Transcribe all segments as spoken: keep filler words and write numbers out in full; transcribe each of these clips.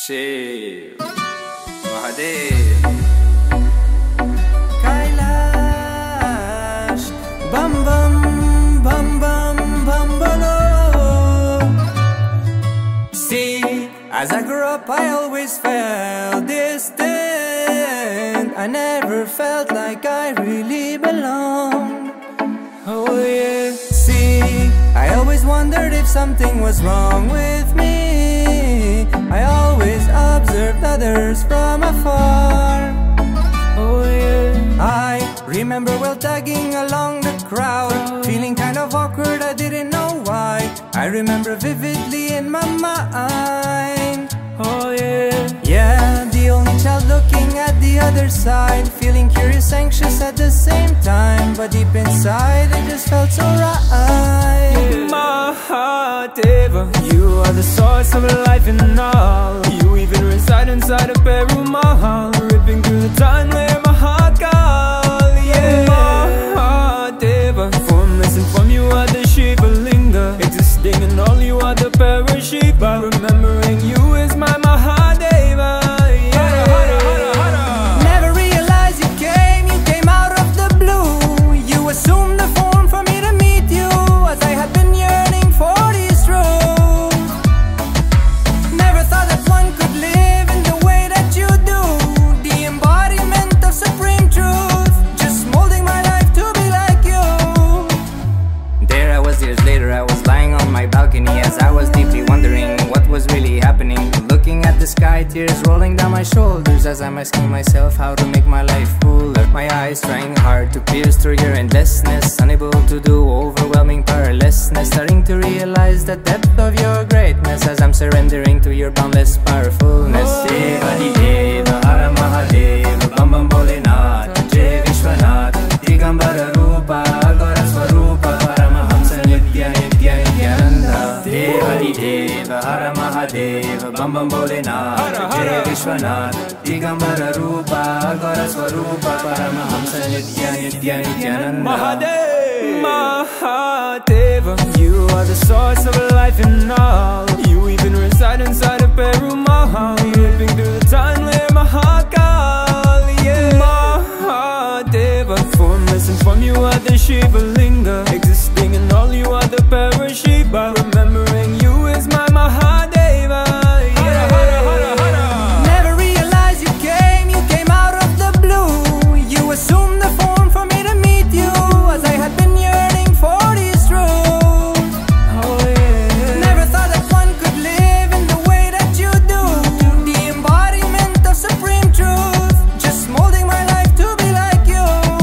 Shiv Mahadev Kailash Bam bam bam bam bam bolo. See, as I grew up I always felt distant. I never felt like I really belonged. Oh yeah. See, I always wondered if something was wrong with me. I always observed others from afar. Oh yeah. I remember well tagging along the crowd, feeling kind of awkward, I didn't know why. I remember vividly in my mind. Oh yeah. Yeah, the only child looking at the other side, feeling curious, anxious at the same time, but deep inside it just felt so right. Mahadeva, you are the source of life and all. You even reside inside a Peru Mahal, ripping through the time where my heart calls. Yeah, Mahadeva, formless and from you are the Shiva Linga, existing in all you are the Parashiva. Remembering you is my Mahadeva. Yeah. Never realized you came, you came out of the blue. You assumed the form for me to meet you, as I had been yearning for these truths. Never thought that one could live in the way that you do, the embodiment of supreme truth, just molding my life to be like you. There I was years later, I was lying on my balcony as I was deeply wondering what was really happening. Looking at the sky, tears rolling down my shoulders as I'm asking myself how to make my life fuller. My eyes trying hard to pierce through your endlessness, unable to do overwhelming powerlessness. Starting to realize the depth of your greatness as I'm surrendering to your boundless powerfulness. Deva Di Deva Hara Mahadeva Bam Bam Bholenath Jai Vishwanath Digambara Rupa Agara Swarupa Paramahamsa Nitya Nitya Nityananda. Deva Di Deva Hara Mahadeva Bam Bam Bholenath Jai Vishwanath Digambara Rupa Agara Swarupa Paramahamsa Nitya Nitya Nityananda. Mahadev, Mahadeva, you are the source of life and all. You even reside inside a Peru Mahal, ripping through the time where my heart calls. Yeah, Mahadeva, formless and from you are the Shiva Linga, existing in all you are the Parashiva. Remembering you is my Mahadeva. Yeah. Never realized you came, you came out of the blue. You assumed the form for me to meet you, as I had been yearning for these truths. Oh yeah. Never thought that one could live in the way that you do, the embodiment of supreme truth, just molding my life to be like you.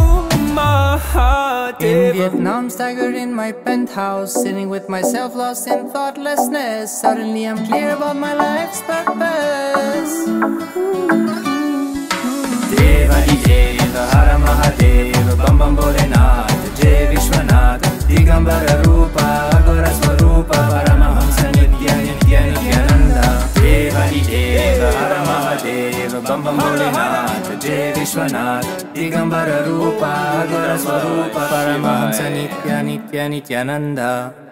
Mahadeva. In Vietnam, staggered in my penthouse, sitting with myself lost in thoughtlessness. Suddenly I'm clear about my life's purpose. Deva Di Deva Hara Mahadeva Bam Bam Bholenath Jai Vishwanath Digambara Rupa Agara Swarupa Paramahamsa Nitya Nitya Nityananda. Deva Di Deva Hara Mahadeva Bam Bam Bholenath Jai Vishwanath Digambara Rupa Agara Swarupa Paramahamsa Nitya Nitya Nityananda.